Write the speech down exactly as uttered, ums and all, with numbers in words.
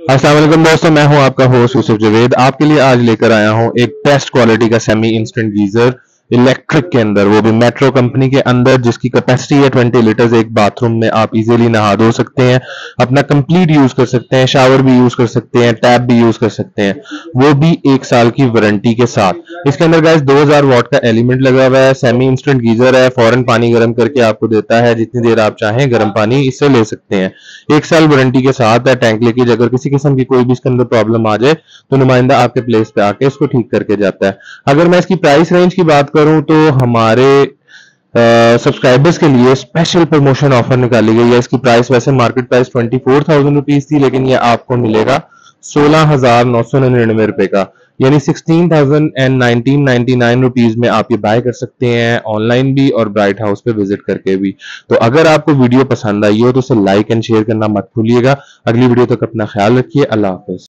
अस्सलाम वालेकुम दोस्तों, मैं हूं आपका होस्ट यूसुफ जवेद। आपके लिए आज लेकर आया हूं एक बेस्ट क्वालिटी का सेमी इंस्टेंट गीजर इलेक्ट्रिक के अंदर, वो भी मेट्रो कंपनी के अंदर, जिसकी कैपेसिटी है ट्वेंटी लीटर्स। एक बाथरूम में आप इजीली नहा धो सकते हैं, अपना कंप्लीट यूज कर सकते हैं, शावर भी यूज कर सकते हैं, टैप भी यूज कर सकते हैं, वो भी एक साल की वारंटी के साथ। इसके अंदर गाइस दो हज़ार वाट का एलिमेंट लगा हुआ है, सेमी इंस्टेंट गीजर है, फौरन पानी गर्म करके आपको देता है, जितनी देर आप चाहें गर्म पानी इससे ले सकते हैं। एक साल वारंटी के साथ है। टैंक लीकेज अगर किसी किस्म की कोई भी इसके अंदर प्रॉब्लम आ जाए तो नुमाइंदा आपके प्लेस पे आके इसको ठीक करके जाता है। अगर मैं इसकी प्राइस रेंज की बात करूं तो हमारे सब्सक्राइबर्स के लिए स्पेशल प्रमोशन ऑफर निकाली गई है। इसकी प्राइस वैसे market price twenty four thousand rupees थी, लेकिन ये आपको मिलेगा सोलह हजार नौ सौ निन्यानवे रुपए का, यानी sixteen thousand and nineteen ninety nine rupees में आप ये बाय कर सकते हैं, ऑनलाइन भी और ब्राइट हाउस पे विजिट करके भी। तो अगर आपको वीडियो पसंद आई हो तो उसे लाइक एंड शेयर करना मत भूलिएगा। अगली वीडियो तक अपना ख्याल रखिए। अल्लाह हाफिज।